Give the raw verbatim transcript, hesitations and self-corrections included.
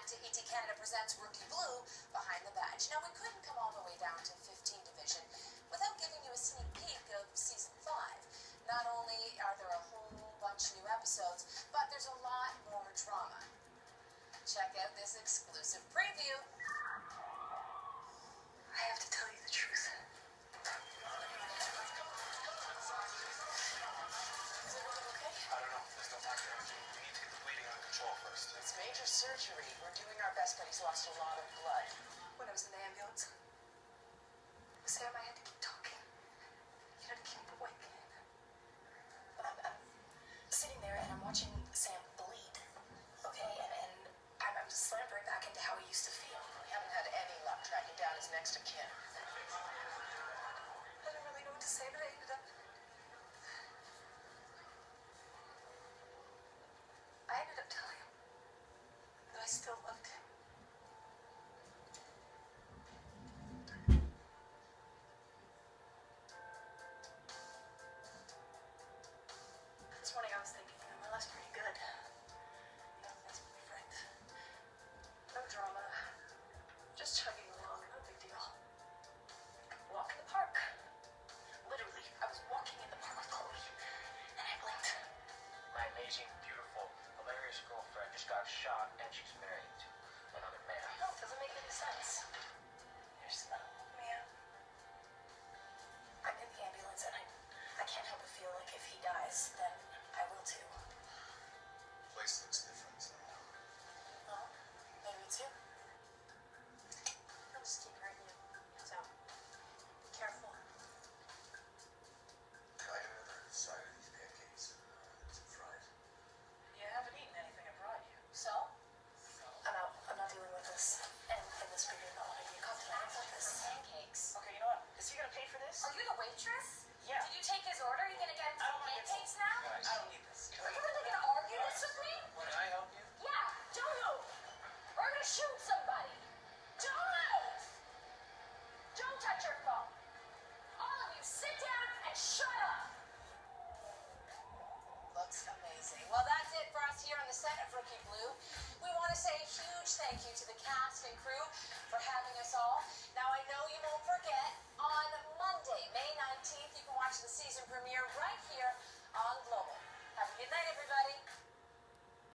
to E T Canada Presents Rookie Blue Behind the Badge. Now, we couldn't come all the way down to fifteen Division without giving you a sneak peek of Season five. Not only are there a whole bunch of new episodes, but there's a lot more drama. Check out this exclusive preview. I have to tell you the truth. Is everything okay? I don't know. There's no doctor. We need to get the bleeding under control first. It's major surgery. We're doing our best, but he's lost a lot of blood. When I was in the ambulance, was there my head